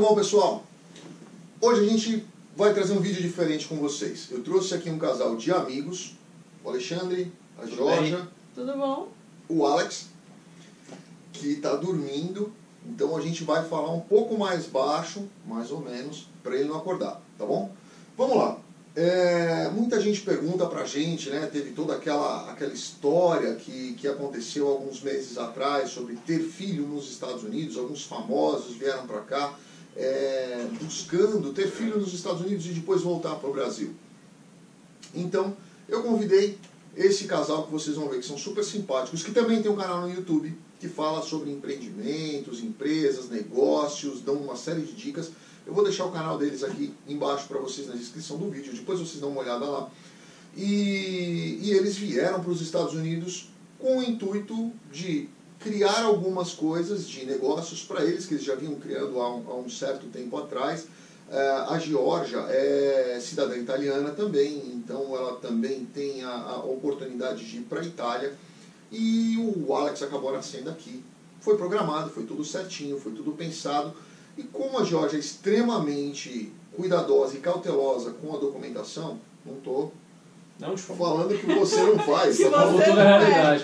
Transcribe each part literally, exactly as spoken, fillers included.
Bom, pessoal, hoje a gente vai trazer um vídeo diferente com vocês. Eu trouxe aqui um casal de amigos, o Alexandre, a Tudo Georgia, bem? Tudo bom? o Alex, que está dormindo. Então a gente vai falar um pouco mais baixo, mais ou menos, para ele não acordar, tá bom? Vamos lá. É, muita gente pergunta pra gente, né? Teve toda aquela, aquela história que, que aconteceu alguns meses atrás sobre ter filho nos Estados Unidos. Alguns famosos vieram pra cá é, buscando ter filho nos Estados Unidos e depois voltar para o Brasil. Então eu convidei esse casal que vocês vão ver que são super simpáticos, que também tem um canal no YouTube que fala sobre empreendimentos, empresas, negócios, dão uma série de dicas. Eu vou deixar o canal deles aqui embaixo para vocês na descrição do vídeo, depois vocês dão uma olhada lá. E, e eles vieram para os Estados Unidos com o intuito de criar algumas coisas de negócios para eles, que eles já vinham criando há um, há um certo tempo atrás. Uh, a Georgia é cidadã italiana também, então ela também tem a, a oportunidade de ir para a Itália. E o Alex acabou nascendo aqui. Foi programado, foi tudo certinho, foi tudo pensado. E como a Georgia é extremamente cuidadosa e cautelosa com a documentação, não estou falando que você não faz. Que tá você toda a realidade.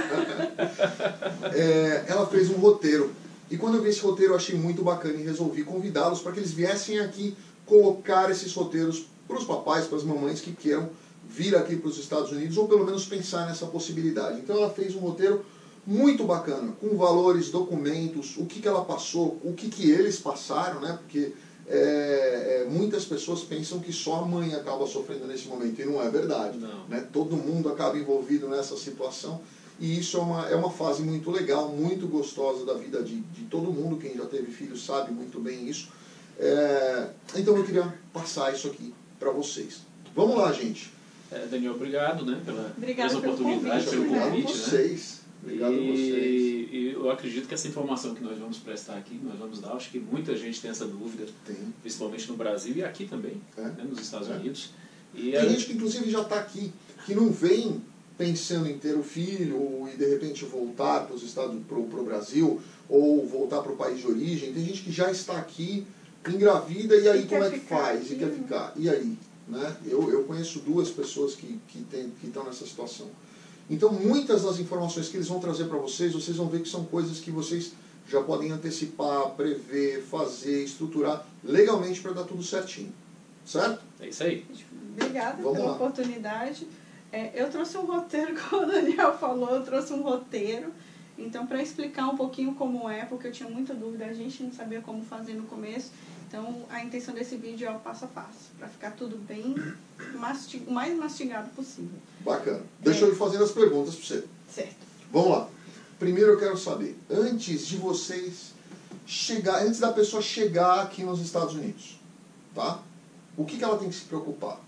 é, ela fez um roteiro. E quando eu vi esse roteiro eu achei muito bacana e resolvi convidá-los para que eles viessem aqui colocar esses roteiros para os papais, para as mamães que queiram vir aqui para os Estados Unidos ou pelo menos pensar nessa possibilidade. Então ela fez um roteiro muito bacana, com valores, documentos, o que, que ela passou, o que, que eles passaram, né? Porque é, é, muitas pessoas pensam que só a mãe acaba sofrendo nesse momento, e não é verdade. Não. Né? Todo mundo acaba envolvido nessa situação, e isso é uma, é uma fase muito legal, muito gostosa da vida de, de todo mundo. Quem já teve filho sabe muito bem isso. É, então eu queria passar isso aqui para vocês. Vamos lá, gente. É, Daniel, obrigado, né, pela, Obrigado pela pelo oportunidade, convite, pelo Obrigado a convite, né? vocês. Obrigado a vocês. E, e eu acredito que essa informação que nós vamos prestar aqui, nós vamos dar, acho que muita gente tem essa dúvida, Tem. principalmente no Brasil e aqui também, É. né, nos Estados É. Unidos. E Tem a- gente que inclusive já está aqui, que não vem pensando em ter o filho e de repente voltar para os Estados, para o Brasil ou voltar para o país de origem. Tem gente que já está aqui, engravida, e aí E como quer é que ficar faz? aqui, E quer né? ficar? E aí? Né? Eu, eu conheço duas pessoas que, que, tem, que estão nessa situação. Então muitas das informações que eles vão trazer para vocês, vocês vão ver que são coisas que vocês já podem antecipar, prever, fazer, estruturar legalmente para dar tudo certinho. Certo? É isso aí. Obrigada Vamos pela lá. oportunidade. É, eu trouxe um roteiro, como o Daniel falou, eu trouxe um roteiro. Então, para explicar um pouquinho como é, porque eu tinha muita dúvida, a gente não sabia como fazer no começo. Então, a intenção desse vídeo é o passo a passo, para ficar tudo bem mastig... o mais mastigado possível. Bacana. Deixa É. eu ir fazendo as perguntas para você. Certo. Vamos lá. Primeiro eu quero saber, antes de vocês chegar, antes da pessoa chegar aqui nos Estados Unidos, tá? O que, que ela tem que se preocupar?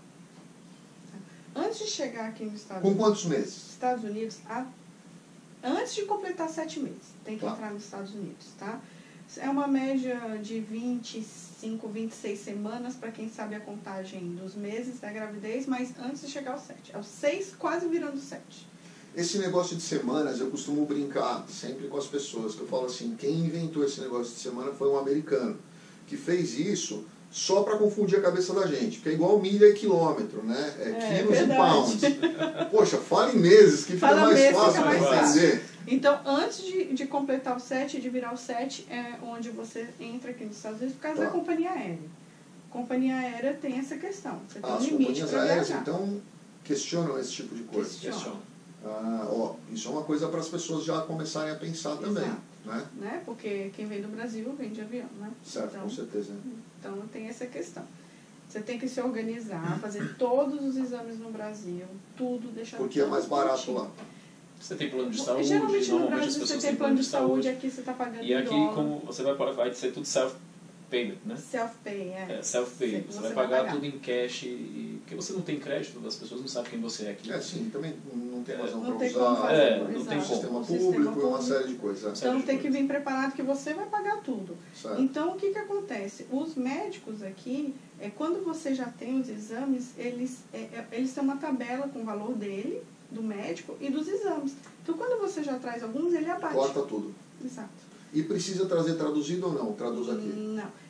Antes de chegar aqui nos Estados Com Unidos, quantos meses? Estados Unidos, a... antes de completar sete meses, tem que Tá. entrar nos Estados Unidos, tá? É uma média de vinte e cinco, vinte e seis semanas, para quem sabe a contagem dos meses da gravidez, mas antes de chegar aos sete. Aos seis, quase virando sete. Esse negócio de semanas, eu costumo brincar sempre com as pessoas, que eu falo assim, quem inventou esse negócio de semana foi um americano, que fez isso só para confundir a cabeça da gente, porque é igual milha e quilômetro, né? É, É, quilos verdade. e pounds. Poxa, fala em meses, que fica Fala mais mês, fácil fica para mais entender. Então, antes de, de completar o sete, de virar o sete, é onde você entra aqui nos Estados Unidos por causa Tá. da companhia aérea. Companhia aérea tem essa questão. Você tem um As limite companhias para aéreas, viajar. então, questionam esse tipo de coisa. Questiona. Questiona. Ah, ó, isso é uma coisa para as pessoas já começarem a pensar também, Exato. né? Né? Porque quem vem do Brasil vem de avião, né? Certo, Então, com certeza. Né? então tem essa questão. Você tem que se organizar, fazer todos os exames no Brasil, tudo, deixar Porque é tudo mais barato bonitinho. lá. Você tem plano de saúde, Geralmente no normalmente as Brasil você pessoas tem plano de saúde, aqui você está pagando E em aqui, dólar. como você vai, vai ser tudo self-payment, né? Self-pay, é. É, self-pay. Você- Você, você vai vai pagar, pagar. tudo em cash, e, porque você não tem crédito, as pessoas não sabem quem você é aqui. É, sim, também não tem razão Não para tem como usar fazer, É, não exato. tem um sistema O público sistema e uma público. série de coisas. né? Então de tem que coisas. vir preparado que você vai pagar tudo. Certo. Então o que que acontece? Os médicos aqui, é, quando você já tem os exames, eles, é, é, eles têm uma tabela com o valor dele, do médico, e dos exames. Então quando você já traz alguns, ele abate. Corta tudo. Exato. E precisa trazer traduzido ou não? Traduz aqui. Não.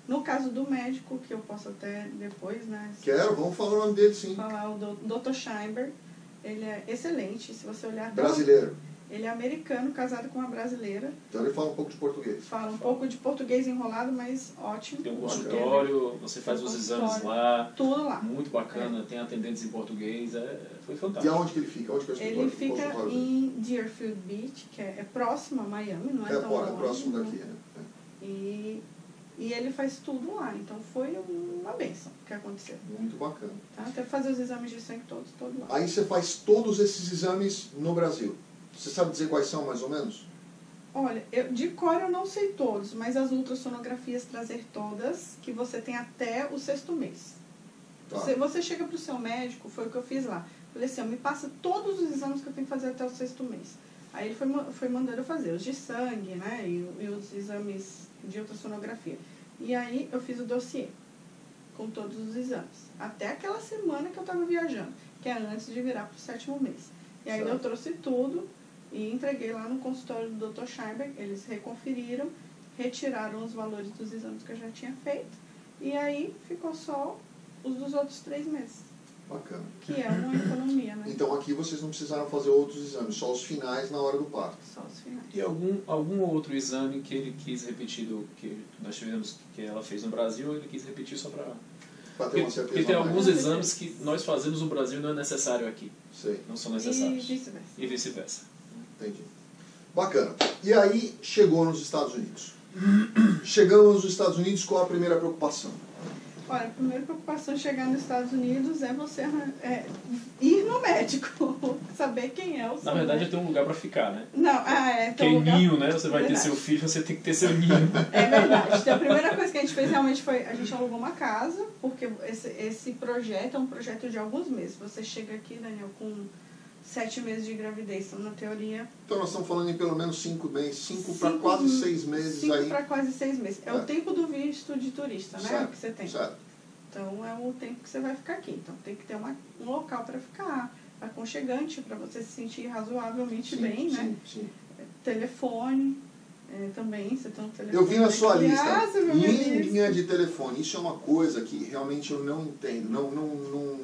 No caso do médico, que eu posso até depois, né? Quero, vamos falar o nome dele, sim. Falar o doutor Scheinberg. Ele é excelente, se você olhar... Brasileiro. Ele é americano, casado com uma brasileira. Então ele fala um pouco de português. Fala um pouco de português enrolado, mas ótimo. Tem um consultório, você faz os exames lá. Tudo lá. Muito bacana, é. Tem atendentes em português, é, foi fantástico. E aonde que ele fica? Onde que é o ele fica em Deerfield Beach, que é, é próximo a Miami, não é, é tão longe. É próximo daqui, né? É. E, e ele faz tudo lá, então foi uma bênção que aconteceu. Muito bacana. Tá? Até fazer os exames de sangue todos, todos lá. Aí você faz todos esses exames no Brasil. Você sabe dizer quais são, mais ou menos? Olha, eu, de cor eu não sei todos, mas as ultrassonografias trazer todas, que você tem até o sexto mês. Tá. Você, você chega para o seu médico, foi o que eu fiz lá. Falei assim, ó, me passa todos os exames que eu tenho que fazer até o sexto mês. Aí ele foi, foi mandando eu fazer os de sangue, né, e, e os exames de ultrassonografia. E aí eu fiz o dossiê com todos os exames. Até aquela semana que eu estava viajando, que é antes de virar para o sétimo mês. E aí certo. Eu trouxe tudo e entreguei lá no consultório do doutor Scheinberg. Eles reconferiram, retiraram os valores dos exames que eu já tinha feito. E aí ficou só os dos outros três meses. Bacana. Que é uma economia, né? Então aqui vocês não precisaram fazer outros exames, só os finais na hora do parto. Só os finais. E algum, algum outro exame que ele quis repetir do que nós tivemos, que ela fez no Brasil, ele quis repetir só para... Para ter uma certeza. Porque tem alguns exames que nós fazemos no Brasil e não é necessário aqui. Sei. Não são necessários. E vice-versa. E vice-versa. Entendi. Bacana. E aí chegou nos Estados Unidos. Chegamos nos Estados Unidos, qual a primeira preocupação? Olha, a primeira preocupação chegar nos Estados Unidos é você é, ir no médico, saber quem é o seu Na verdade, médico. tem um lugar para ficar, né? Não, ah, é. Tem um lugar... ninho, né? Você vai verdade. ter seu filho, você tem que ter seu ninho. É verdade. Então, a primeira coisa que a gente fez realmente foi, a gente alugou uma casa, porque esse, esse projeto é um projeto de alguns meses. Você chega aqui, Daniel, com sete meses de gravidez, então, na teoria... Então, nós estamos falando em pelo menos cinco meses, cinco para quase seis meses cinco aí. Cinco para quase seis meses. É, é o tempo do visto de turista, né? Certo, que você tem. Certo. Então, é o tempo que você vai ficar aqui. Então, tem que ter uma, um local para ficar, aconchegante, para você se sentir razoavelmente sim, bem, sim, né? Sim. Telefone, é, também, você tem um telefone. Eu vi na sua lista, ah, linha de telefone. Isso é uma coisa que realmente eu não entendo, não, não, não,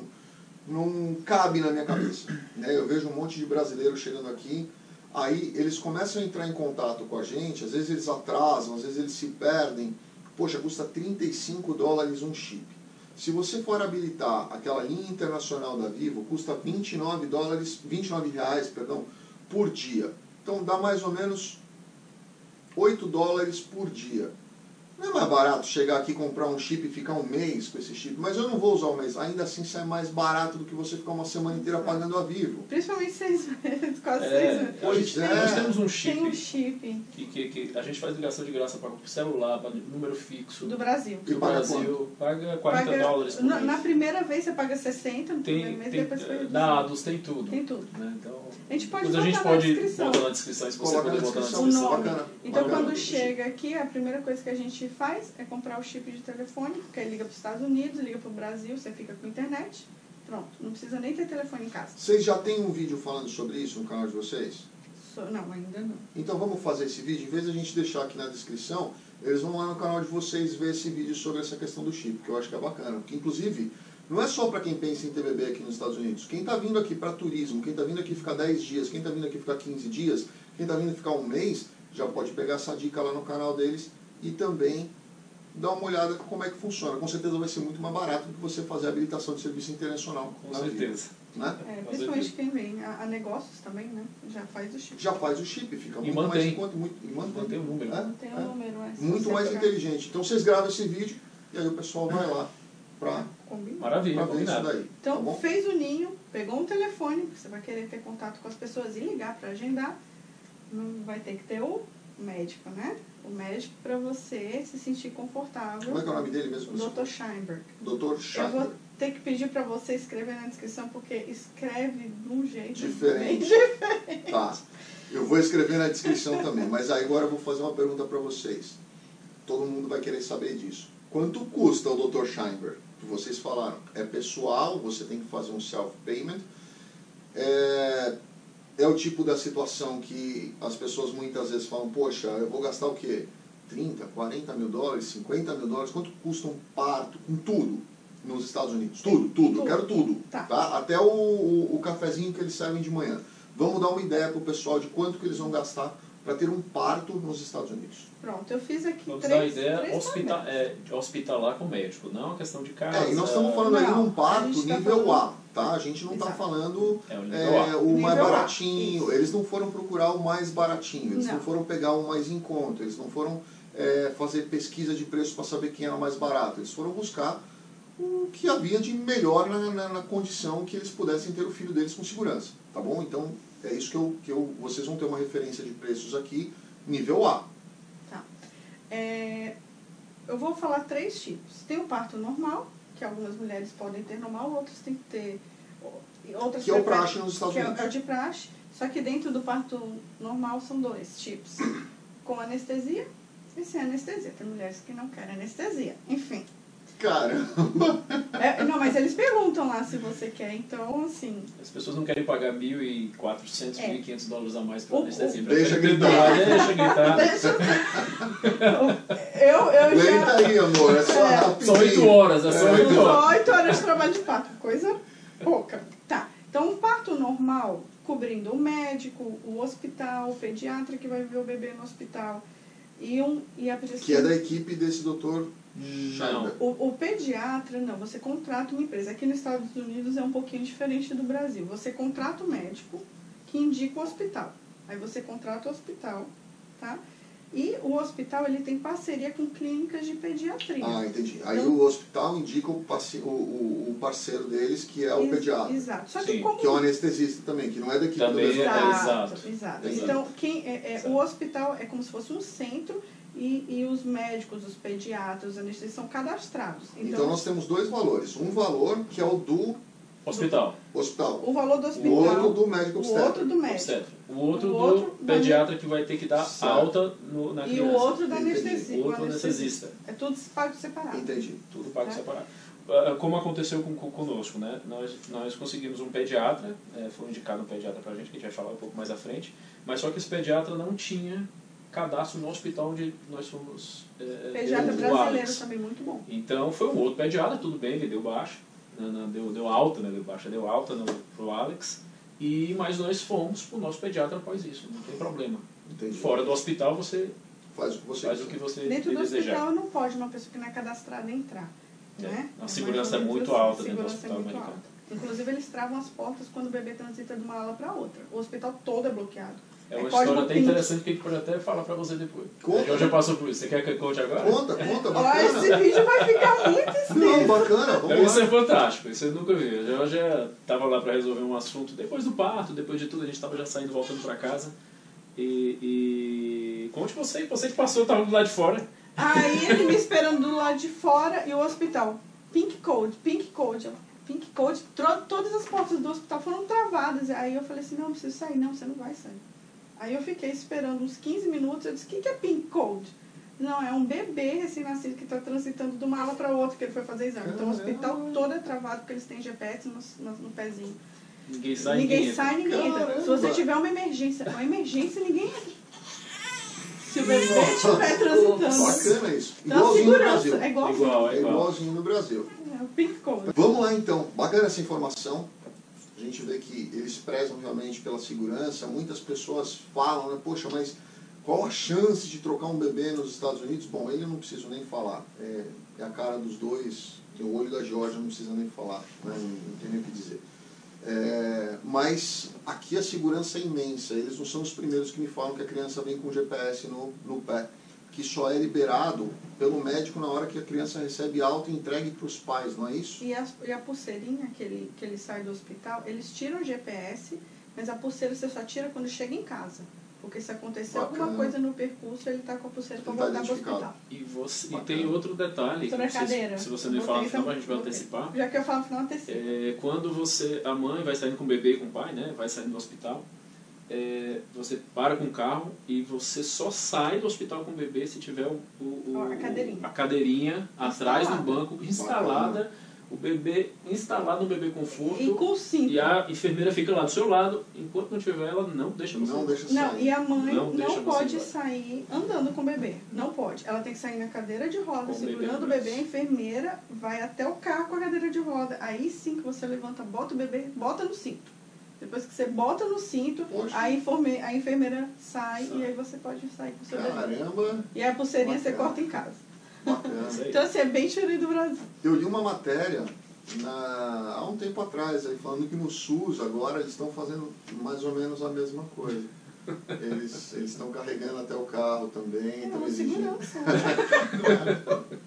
não cabe na minha cabeça. Né? Eu vejo um monte de brasileiros chegando aqui, aí eles começam a entrar em contato com a gente, às vezes eles atrasam, às vezes eles se perdem. Poxa, custa trinta e cinco dólares um chip. Se você for habilitar aquela linha internacional da Vivo, custa vinte e nove dólares, vinte e nove reais, perdão, por dia. Então dá mais ou menos oito dólares por dia. Não é mais barato chegar aqui, comprar um chip e ficar um mês com esse chip, mas eu não vou usar um mês. Ainda assim sai mais barato do que você ficar uma semana inteira pagando a Vivo. Principalmente seis meses, quase é, seis meses. Hoje é. nós temos um chip, tem um chip. Que, que, que a gente faz ligação de graça para celular, para número fixo. Do Brasil. Do paga Brasil. quanto? Paga quarenta paga, dólares por na, mês. na primeira vez você paga sessenta, no tem, primeiro mês tem, depois foi na Adus tem tudo. Tem tudo. Né? Então, a gente pode a botar gente na pode descrição. botar na descrição, se você Coloca puder na botar na descrição. descrição. O nome. Bacana, então bacana. quando chega aqui, a primeira coisa que a gente faz é comprar o chip de telefone, porque aí liga para os Estados Unidos, liga para o Brasil, você fica com internet. Pronto, não precisa nem ter telefone em casa. Vocês já têm um vídeo falando sobre isso no canal de vocês? So, não, ainda não. Então vamos fazer esse vídeo, em vez de a gente deixar aqui na descrição, eles vão lá no canal de vocês ver esse vídeo sobre essa questão do chip, que eu acho que é bacana. Porque inclusive, não é só para quem pensa em ter bebê aqui nos Estados Unidos. Quem está vindo aqui para turismo, quem está vindo aqui ficar dez dias, quem está vindo aqui ficar quinze dias, quem está vindo ficar um mês, já pode pegar essa dica lá no canal deles e também dar uma olhada como é que funciona. Com certeza vai ser muito mais barato do que você fazer a habilitação de serviço internacional. Com certeza. Né? É, principalmente quem vem a, a negócios também, né? Já faz o chip. Já faz o chip, fica E muito mantém. mais enquanto muito e mantém, mantém o número. É, Tem é. um número, é, se Muito você mais pegar. inteligente. Então vocês gravam esse vídeo e aí o pessoal vai lá para Maravilha, ver isso combinado. daí. Então, Tá bom? fez o ninho, pegou um telefone, porque você vai querer ter contato com as pessoas e ligar para agendar. Não vai ter que ter o médico, né? O médico para você se sentir confortável. Como é que é o nome dele mesmo? O doutor Scheinberg. doutor Eu Scheinberg. vou ter que pedir para você escrever na descrição, porque escreve de um jeito Diferente. bem diferente. Tá. Eu vou escrever na descrição também, mas aí agora eu vou fazer uma pergunta para vocês. Todo mundo vai querer saber disso. Quanto custa o doutor Scheinberg? Que vocês falaram. É pessoal, você tem que fazer um self-payment. É, é o tipo da situação que as pessoas muitas vezes falam, poxa, eu vou gastar o quê? trinta, quarenta mil dólares, cinquenta mil dólares, quanto custa um parto com tudo nos Estados Unidos? Tudo, tudo, tudo. Eu quero tudo. Tá. Tá? Até o, o, o cafezinho que eles servem de manhã. Vamos dar uma ideia para o pessoal de quanto que eles vão gastar para ter um parto nos Estados Unidos. Pronto, eu fiz aqui Vamos três, dar uma ideia três hospital, é, hospitalar com médico, não é uma questão de casa. É, e nós estamos falando aí Não, num parto a gente tá nível falando- A, tá? A gente não está Exato. falando É o nível é, A. o mais Nível A, baratinho. isso. Eles não foram procurar o mais baratinho, eles não, Não. foram pegar o mais em conta, eles não foram é, fazer pesquisa de preço para saber quem era mais barato. Eles foram buscar o que havia de melhor na, na, na condição que eles pudessem ter o filho deles com segurança, tá bom? Então é isso que eu, que eu vocês vão ter uma referência de preços aqui, nível A. Tá. É, eu vou falar três tipos. Tem o parto normal, que algumas mulheres podem ter normal, outras têm que ter... Outras Que é o preferem- praxe nos Estados que é, Unidos. é o de praxe, só que dentro do parto normal são dois tipos. Com anestesia e sem anestesia. Tem mulheres que não querem anestesia. Enfim. Caramba! É, não, mas eles perguntam lá se você quer, então assim... As pessoas não querem pagar mil e quatrocentos, É. mil e quinhentos dólares a mais para O- anestesia. o- Deixa Prefere gritar. perdoar, Deixa gritar. Deixa eu... Eu, eu já... Aguenta aí, amor, é só É. rapidinho. São oito horas, é só É. oito horas. Só oito horas de trabalho de parto, coisa pouca. Tá, então um parto normal, cobrindo o médico, o hospital, o pediatra que vai ver o bebê no hospital, e, um, e a pessoa... Que é da equipe desse doutor Schreiber. O, o pediatra, não, você contrata uma empresa. Aqui nos Estados Unidos é um pouquinho diferente do Brasil. Você contrata o médico que indica o hospital. Aí você contrata o hospital, tá? E o hospital, ele tem parceria com clínicas de pediatria. Ah, entendi. Aí Então- o hospital indica o, paci- o, o, o parceiro deles, que é o Ex- pediatra. Exato. Só Sim, que como... Que é o anestesista também, que não é da equipe Também do mesmo. é. Exato, exato. exato. Exato. Então, quem é, é, Exato. o hospital é como se fosse um centro e, e os médicos, os pediatras, os anestesistas são cadastrados. Então, Então, nós temos dois valores. Um valor que é o do Hospital. hospital. o valor do O hospital, outro do médico o obstetra. outro do médico. Obstetra. O outro O do outro da pediatra que vai ter que dar Certo. alta no, na E criança. o outro da Entendi. anestesia. O outro anestesista. É tudo pago separado. Entendi. Tudo pago Tá. separado. Ah, Como aconteceu com, com- conosco, né? Nós, nós conseguimos um pediatra, é, foi indicado um pediatra pra gente, que a gente vai falar um pouco mais à frente, mas só que esse pediatra não tinha cadastro no hospital onde nós fomos é, Pediatra o brasileiro Alex. também muito bom. Então foi um outro pediatra, tudo bem, ele deu baixa, né, né, deu, deu alta, né, deu baixa, deu alta no, pro Alex, e, mas nós fomos pro nosso pediatra após isso, não tem problema. Entendi. Fora do hospital você Faz o que você faz o quiser. que você Dentro do desejar. hospital não pode uma pessoa que não é cadastrada entrar. É. Né? A mais segurança ou é menos muito assim, alta a dentro do segurança é hospital muito americano. alta. Inclusive, eles travam as portas quando o bebê transita de uma ala para outra. O hospital todo é bloqueado. É uma É código história até PIN. interessante que a gente pode até falar pra você depois. Conta. A João já passou por isso. Você quer que eu conte agora? Conta, conta, Ó, esse bacana. vídeo vai ficar muito Não, extenso. bacana, Não, vamos isso é lá. fantástico, isso eu nunca vi. Eu já estava lá para resolver um assunto depois do parto, depois de tudo, a gente estava já saindo, voltando para casa. E, e conte você, você que passou, estava do lado de fora. Aí ele me esperando do lado de fora e o hospital. Pink code, pink code. Ela, Pink code, tro- todas as portas do hospital foram travadas. Aí eu falei assim, não, não preciso sair. Não, você não vai sair. Aí eu fiquei esperando uns quinze minutos. Eu disse, o que, que é pink code? Não, é um bebê recém-nascido que está transitando de uma ala para outra, que ele foi fazer exame. Então o hospital todo é travado porque eles têm G P S no, no, no pezinho. Ninguém sai, Ninguém ninguém entra. sai, ninguém entra. Caramba. Se você tiver uma emergência, uma emergência, ninguém entra. Se o bebê estiver transitando. Bacana isso. Então, Igualzinho no segurança. Brasil. É igual. Igual, É é igual. igualzinho no Brasil. É o pink code. Vamos lá então, bacana essa informação. A gente vê que eles prezam realmente pela segurança. Muitas pessoas falam, né, poxa, mas qual a chance de trocar um bebê nos Estados Unidos? Bom, ele eu não preciso nem falar. É, é a cara dos dois, tem o olho da Geórgia, não precisa nem falar, né, não, não tem nem o que dizer. É, mas aqui a segurança é imensa. Eles não são os primeiros que me falam que a criança vem com G P S no, no pé, que só é liberado pelo médico na hora que a criança recebe alta e entregue para os pais, não é isso? E a, e a pulseirinha que ele, que ele sai do hospital, eles tiram o G P S, mas a pulseira você só tira quando chega em casa. Porque se acontecer Bacana. alguma coisa no percurso, ele está com a pulseira para Ele tá voltar para o identificado. hospital. E, você, e Bacana. tem outro detalhe, que Sobre a não sei cadeira. se, se você não Botei, falar no final, então, a gente vai botei. antecipar. Já que eu falo no final, antecipo. É, quando você, a mãe vai saindo com o bebê e com o pai, né, vai saindo do hospital, é, você para com o carro e você só sai do hospital com o bebê se tiver o, o, o- A cadeirinha. a cadeirinha atrás do Instalada. banco instalada, o bebê instalado no bebê conforto E com cinto. e a enfermeira fica lá do seu lado, enquanto não tiver ela, não deixa você. Não deixa Não, sair. e a mãe Não não, deixa você pode embora. sair andando com o bebê. Não pode. Ela tem que sair na cadeira de roda, Com o bebê segurando no o bebê. braço. A enfermeira vai até o carro com a cadeira de roda. Aí sim que você levanta, bota o bebê, bota no cinto. Depois que você bota no cinto, Poxa. a, informe, a enfermeira sai, Sai. e aí você pode sair com o seu bebê. Caramba, E a pulseirinha você Bacana. corta em casa. bacana. Isso aí. Então, assim, é bem diferente do Brasil. Eu li uma matéria na, há um tempo atrás, aí, falando que no SUS agora eles estão fazendo mais ou menos a mesma coisa. Eles eles estão carregando até o carro também. É estão uma exigindo. segurança. Né?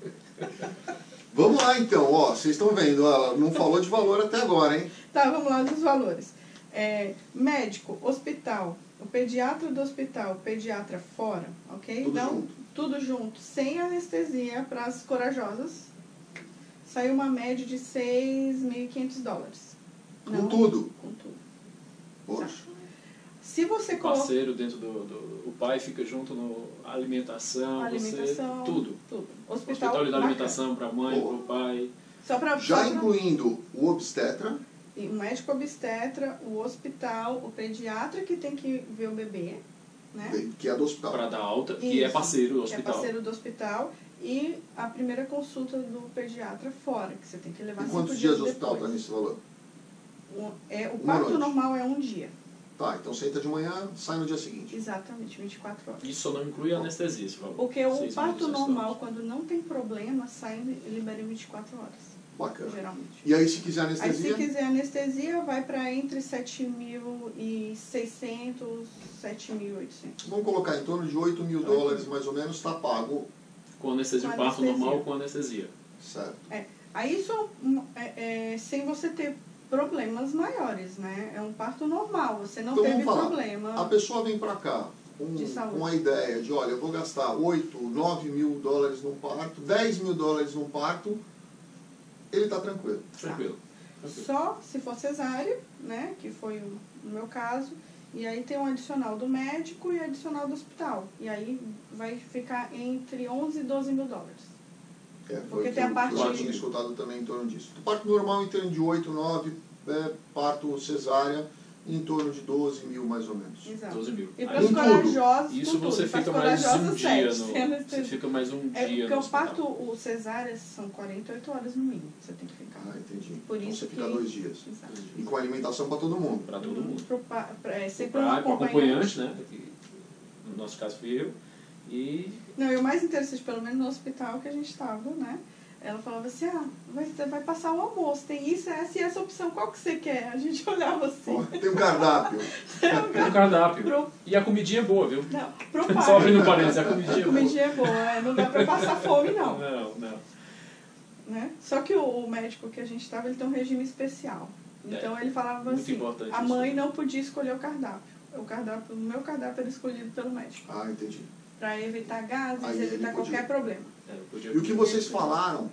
Vamos lá então, ó, vocês estão vendo, ela não falou de valor até agora, hein? Tá, vamos lá dos valores. É, médico, hospital, o pediatra do hospital, o pediatra fora, ok? Tudo então, junto. tudo junto, sem anestesia para as corajosas, saiu uma média de seis mil e quinhentos dólares. Com Não, tudo. Com tudo. Poxa. Se você colocar Parceiro dentro do, do... O pai fica junto no alimentação, alimentação, você... Tudo. tudo. O Hospital, hospital lhe dá bacana. alimentação para a mãe, Pô. para o pai. Só para Já incluindo o obstetra, o médico obstetra, o hospital, o pediatra que tem que ver o bebê, né? que é do hospital. Para dar alta, que é Isso, parceiro do que é hospital. parceiro do hospital, e a primeira consulta do pediatra fora, que você tem que levar E cinco quantos dias dias de hospital está depois. nesse valor? Um- é, o Uma parto noite. normal é um dia, Tá, então você entra de manhã, sai no dia seguinte. exatamente, vinte e quatro horas. Isso só não inclui a anestesia, esse valor. Porque o Seis parto mil e duzentos normal, dólares. quando não tem problema, sai e libera em vinte e quatro horas, Bacana. geralmente. E aí se quiser Aí, se anestesia, quiser anestesia, vai para entre sete mil e seiscentos, sete mil e oitocentos. vamos colocar em torno de oito mil dólares mais ou menos, está pago. Com anestesia, Com o parto anestesia. normal com anestesia. Certo. É, aí isso hum, é, é, sem você ter problemas maiores, né? É um parto normal, você não Então, teve vamos falar. problema. A pessoa vem para cá com, De saúde. com a ideia de, olha, eu vou gastar oito, nove mil dólares num parto, dez mil dólares num parto, ele está tranquilo. Tranquilo. Tranquilo. Só se for cesárea, né? Que foi o, no meu caso. E aí tem um adicional do médico e adicional do hospital. E aí vai ficar entre onze e doze mil dólares. É, foi Porque o que tem a eu- parte- eu tinha escutado também em torno disso. O parto normal em torno de oito, nove, é, parto cesárea em torno de doze mil mais ou menos. Exato. doze mil. E para Aí, os Com tudo. corajosos, Isso com tudo. você E pras fica mais um corajosas, dia sete, no... sem Você anestesia. fica mais um É dia porque no o parto, hospital. o cesárea, são quarenta e oito horas no mínimo. Você tem que ficar. Ah, entendi. Por então isso você fica que- dois dias. Exato. E com alimentação para todo mundo. Para todo mundo. Pro pa- pra- é, sempre Pra, um com acompanhante. acompanhante, né? Que, no nosso caso fui eu. E Não, e o mais interessante, pelo menos no hospital que a gente estava, né? Ela falava assim, ah, vai, vai passar o almoço, tem isso, essa e essa opção, qual que você quer? A gente olhava assim. Ó, tem um cardápio. tem um cardápio. Pro, E a comidinha é boa, viu? não, pro pai. Só abrindo parênteses, a comidinha é A boa. comidinha é boa, é, não dá pra passar fome, não. Não, não. Né? Só que o, o médico que a gente estava, ele tem um regime especial. Então ele falava muito assim, importante a isso. mãe não podia escolher o cardápio. O cardápio, o meu cardápio era escolhido pelo médico. Ah, entendi. Para evitar gases, Aí ele evitar podia. qualquer problema. É, eu podia- E o que vocês falaram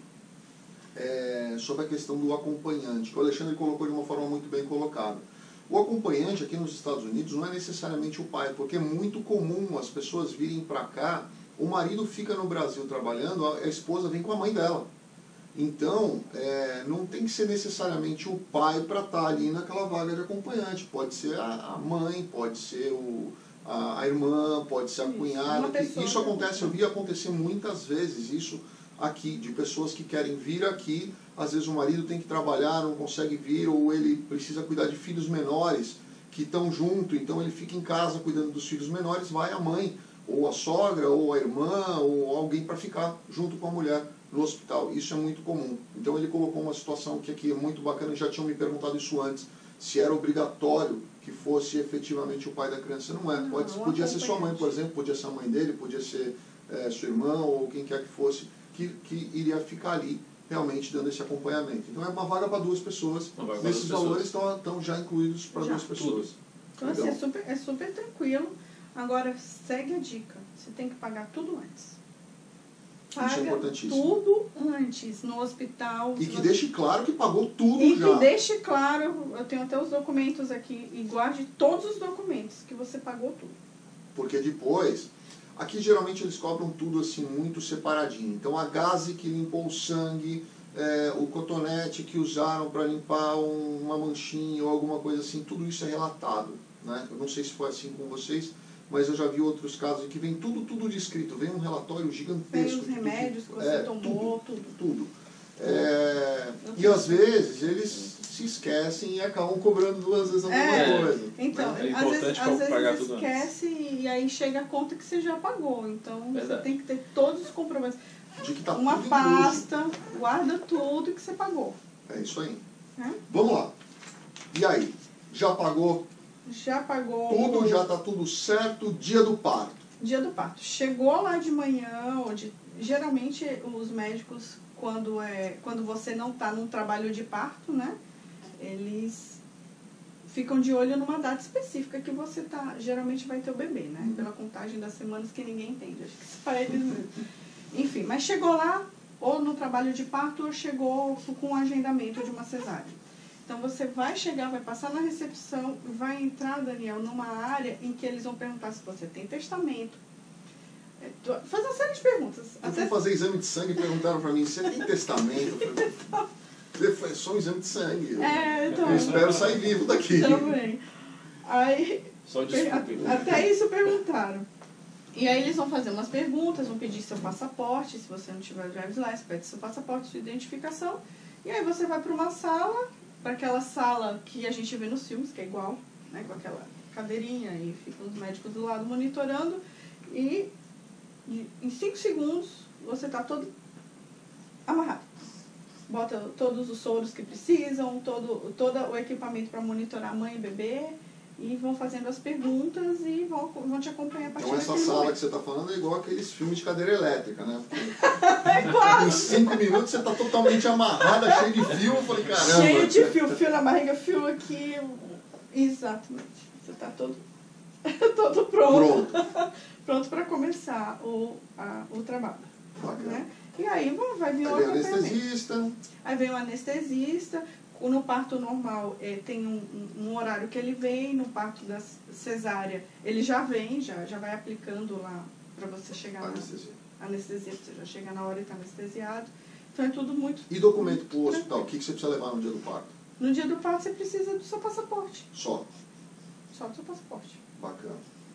é, sobre a questão do acompanhante, que o Alexandre colocou de uma forma muito bem colocada. O acompanhante aqui nos Estados Unidos não é necessariamente o pai, porque é muito comum as pessoas virem para cá, o marido fica no Brasil trabalhando, a esposa vem com a mãe dela. Então, é, não tem que ser necessariamente o pai para estar ali naquela vaga de acompanhante. Pode ser a, a mãe, pode ser o, a, a irmã, pode ser a Isso, cunhada. uma que- pessoa Isso que acontece, eu vi acontecer muitas vezes isso aqui, de pessoas que querem vir aqui, às vezes o marido tem que trabalhar, não consegue vir, ou ele precisa cuidar de filhos menores que estão junto, então ele fica em casa cuidando dos filhos menores, vai a mãe, ou a sogra, ou a irmã, ou alguém para ficar junto com a mulher no hospital. Isso é muito comum. Então ele colocou uma situação que aqui é muito bacana, já tinham me perguntado isso antes, se era obrigatório que fosse efetivamente o pai da criança. Não é. Não, Pode, um podia ser sua mãe, acompanhante. por exemplo, podia ser a mãe dele, podia ser é, sua irmã, ou quem quer que fosse, que, que iria ficar ali realmente dando esse acompanhamento. Então é uma vaga para duas pessoas. Uma vaga para Esses duas valores estão, estão já incluídos para Já. duas pessoas. Então, assim, Legal. é super, é super tranquilo. Agora, segue a dica. Você tem que pagar tudo antes. Isso é Paga importantíssimo. tudo antes, no hospital. E se que você- deixe claro que pagou tudo E já. que deixe claro, eu tenho até os documentos aqui, e guarde todos os documentos, que você pagou tudo. Porque depois, aqui geralmente eles cobram tudo assim muito separadinho. Então a gase que limpou o sangue, é, o cotonete que usaram para limpar um, uma manchinha ou alguma coisa assim, tudo isso é relatado, né? Eu não sei se foi assim com vocês, mas eu já vi outros casos em que vem tudo, tudo descrito, vem um relatório gigantesco. Vem os remédios que, que você é, tomou, tudo. Tudo. tudo. É, e às vezes eles se esquecem e acabam cobrando duas vezes a mesma É, coisa. então, É às vezes, importante às pagar vezes tudo esquece e aí chega a conta que você já pagou. Então Verdade. você tem que ter todos os comprovantes. De que tá Uma tudo pasta, guarda tudo que você pagou. É isso aí. Né? Vamos lá. E aí? Já pagou Já pagou. tudo, já está tudo certo, dia do parto. Dia do parto. Chegou lá de manhã, ou de, geralmente os médicos, quando, é, quando você não está num trabalho de parto, né? Eles ficam de olho numa data específica que você tá, geralmente vai ter o bebê, né? Uhum. Pela contagem das semanas que ninguém entende. Acho que isso para eles mesmo. Enfim, mas chegou lá, ou no trabalho de parto, ou chegou com um agendamento de uma cesárea. Então você vai chegar, vai passar na recepção, vai entrar, Daniel, numa área em que eles vão perguntar se você tem testamento. É, fazer uma série de perguntas. Eu Até fui fazer exame de sangue e perguntaram para mim, você tem testamento? Eu falei, foi só um exame de sangue. É, então, eu espero sair vivo daqui. Também. Aí, Só desculpe. até isso perguntaram. E aí eles vão fazer umas perguntas, vão pedir seu passaporte, se você não tiver driver's license, pede seu passaporte, sua identificação. E aí você vai para uma sala, para aquela sala que a gente vê nos filmes, que é igual, né, com aquela cadeirinha, e ficam os médicos do lado monitorando. E em cinco segundos você está todo amarrado. Bota todos os soros que precisam, todo, todo o equipamento para monitorar a mãe e bebê. E vão fazendo as perguntas e vão, vão te acompanhar a partir Então essa daquele sala momento. que você está falando é igual aqueles filmes de cadeira elétrica, né? É claro. Em cinco minutos você está totalmente amarrada, cheio de fio. Eu falei, caramba. Cheio de fio, fio na barriga, fio aqui. Exatamente. Você está todo, todo pronto. Pronto. Pronto para começar o, a, o trabalho. Bacana. Né? E aí vai vir Aí outro vem acompanhamento. anestesista. Aí vem o anestesista. No parto normal é, tem um, um horário que ele vem, no parto da cesárea ele já vem, já, já vai aplicando lá para você chegar Anestesia. na anestesia, você já chega na hora e está anestesiado. Então é tudo muito... E documento para o muito hospital? O que que você precisa levar no dia do parto? No dia do parto você precisa do seu passaporte, Só. só do seu passaporte. Bacana.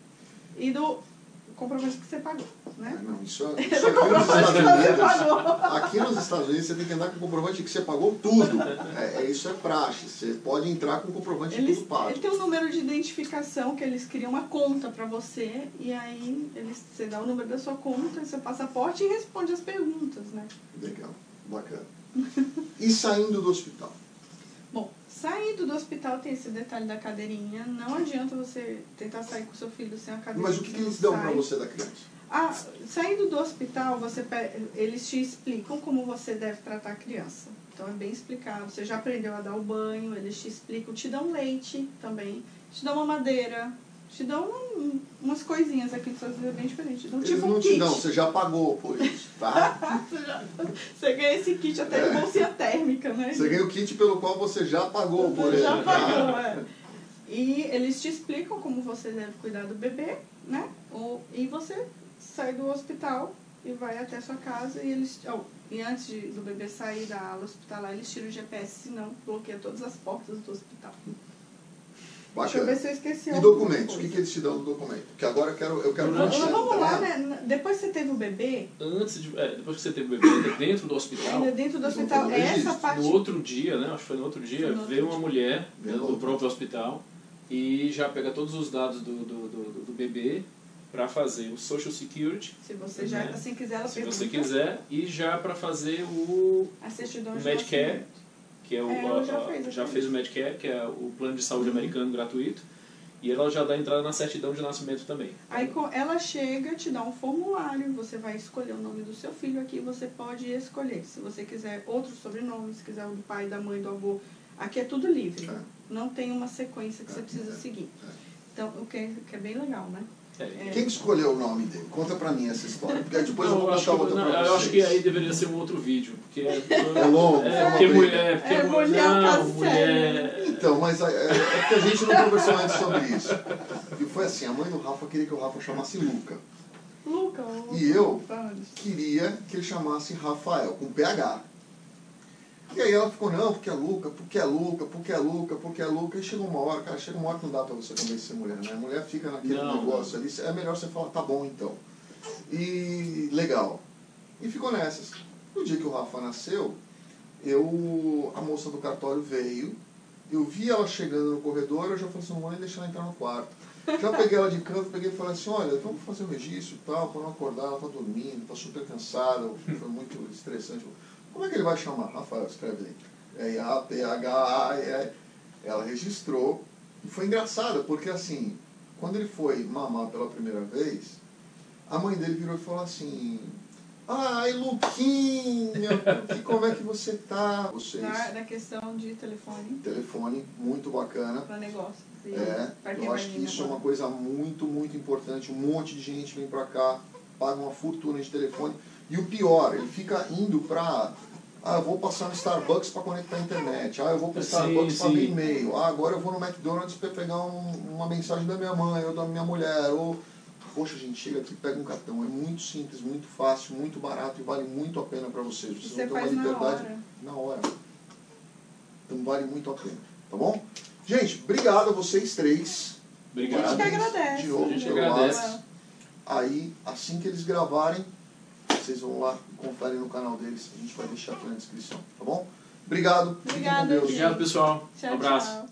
E do comprovante que você pagou, É, né? não, isso, é- E isso do aqui nos comprovante Estados que você Unidos. pagou. Aqui nos Estados Unidos você tem que andar com comprovante que você pagou tudo. É, é- isso é praxe. Você pode entrar com comprovante de Eles, tudo pago. ele tem um número de identificação que eles criam uma conta para você e aí eles, você dá o número da sua conta, seu passaporte e responde as perguntas, né? Legal, bacana. E saindo do hospital? Bom, saindo do hospital tem esse detalhe da cadeirinha. Não adianta você tentar sair com seu filho sem a cadeirinha. Mas o que, que você não eles dão sai. para você da criança? Ah, saindo do hospital, você pe- eles te explicam como você deve tratar a criança. Então é bem explicado. Você já aprendeu a dar o banho, eles te explicam, te dão leite também, te dão uma madeira, te dão um- umas coisinhas aqui nos Estados Unidos, é bem diferente. Então, Eles tipo não um te kit. dão, você já pagou por isso, tá? você, já- você ganha esse kit até de É. bolsinha térmica, né? Você ganha o kit pelo qual você já pagou por ele. Já tá? pagou, é. E eles te explicam como você deve cuidar do bebê, né? Ou, e você sai do hospital e vai até a sua casa e eles... Oh, e antes de, do bebê sair da ala hospitalar, eles tiram o G P S, senão bloqueia todas as portas do hospital. Deixa eu ver Bacana. se eu esqueci E alguma documentos? O que, coisa. que eles te dão no documento? Porque agora eu quero, eu quero Não, Nós continuar, vamos lá, tá? né? Depois que você teve o bebê, Antes de, é, depois que você teve o bebê, ainda dentro do hospital, ainda dentro do Eles vão hospital, fazer o essa registro. parte... no outro dia, né? Acho que foi no outro dia, Foi no outro veio uma dia. mulher Veio do outro. próprio hospital e já pega todos os dados do, do, do, do bebê para fazer o Social Security, Se você já, né? assim quiser, ela se pergunta. você quiser, e já para fazer o, A certidão o de Medicare, nascimento. que é o, É, ela a- já a- fez, já já fez o Medicare, que é o plano de saúde Uhum. americano gratuito, e ela já dá entrada na certidão de nascimento também. Aí co- ela chega, te dá um formulário, você vai escolher o nome do seu filho aqui, você pode escolher. Se você quiser outro sobrenome, se quiser o do pai, da mãe, do avô, aqui é tudo livre. É. Não tem uma sequência que você É, precisa é, seguir. é. Então, o que é, que é bem legal, né? É, Quem escolheu o nome dele? Conta pra mim essa história. Porque depois eu Não, vou acho contar que, outra não, pra vocês. eu acho que aí deveria ser um outro vídeo, porque é, É longo, é, é uma porque briga. mulher, porque É, mulher, mulher é um não, caso mulher, Então, mas é, é é porque a gente não conversou antes sobre isso. E foi assim, a mãe do Rafa queria que o Rafa chamasse Luca. Luca, o... E eu Fala. queria que ele chamasse Rafael, com P H. E aí ela ficou, não, porque é Luca, porque é Luca, porque é Luca, porque é Luca. E chegou uma hora, cara, chega uma hora que não dá pra você convencer a mulher, né? A mulher fica naquele Não, negócio ali, é melhor você falar, tá bom então. E legal. E ficou nessas. No dia que o Rafa nasceu, eu, a moça do cartório veio, eu vi ela chegando no corredor, eu já falei assim, não vou nem deixar ela entrar no quarto. Já peguei ela de canto, peguei e falei assim, olha, vamos fazer o registro e tal, para não acordar, ela tá dormindo, tá super cansada, foi muito estressante. Como é que ele vai chamar? Rafael, escreve aí. É A P H A E L. Ela registrou, e foi engraçado, porque assim, quando ele foi mamar pela primeira vez, a mãe dele virou e falou assim, ai, Luquinha, como é que você tá? Vocês, Na, na questão de telefone. Telefone, muito bacana. Para negócio. Sim. É, eu acho que isso é uma coisa muito, muito importante. Um monte de gente vem pra cá, paga uma fortuna de telefone. E o pior, ele fica indo pra... Ah, eu vou passar no Starbucks para conectar a internet. Ah, eu vou para o Starbucks para ver e-mail. Ah, agora eu vou no McDonald's para pegar um, uma mensagem da minha mãe ou da minha mulher. Ou... Poxa, a gente chega aqui e pega um cartão. É muito simples, muito fácil, muito barato e vale muito a pena para vocês. Vocês Você vão ter uma liberdade na hora. na hora. Então vale muito a pena. Tá bom? Gente, obrigado a vocês três. Obrigado. A gente que agradece. De novo, a gente pelo agradece. lado. Aí, assim que eles gravarem, vocês vão lá e conferem no canal deles. A gente vai deixar aqui na descrição, tá bom? Obrigado. Obrigada, Fiquem com Deus. Obrigado, pessoal. Tchau, Um abraço. tchau.